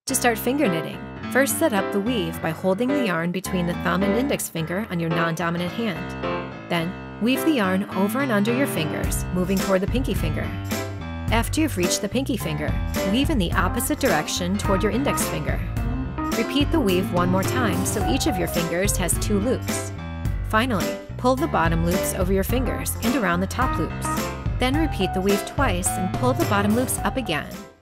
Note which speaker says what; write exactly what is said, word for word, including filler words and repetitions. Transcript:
Speaker 1: To start finger knitting, first set up the weave by holding the yarn between the thumb and index finger on your non-dominant hand. Then, weave the yarn over and under your fingers, moving toward the pinky finger. After you've reached the pinky finger, weave in the opposite direction toward your index finger. Repeat the weave one more time so each of your fingers has two loops. Finally, pull the bottom loops over your fingers and around the top loops. Then repeat the weave twice and pull the bottom loops up again.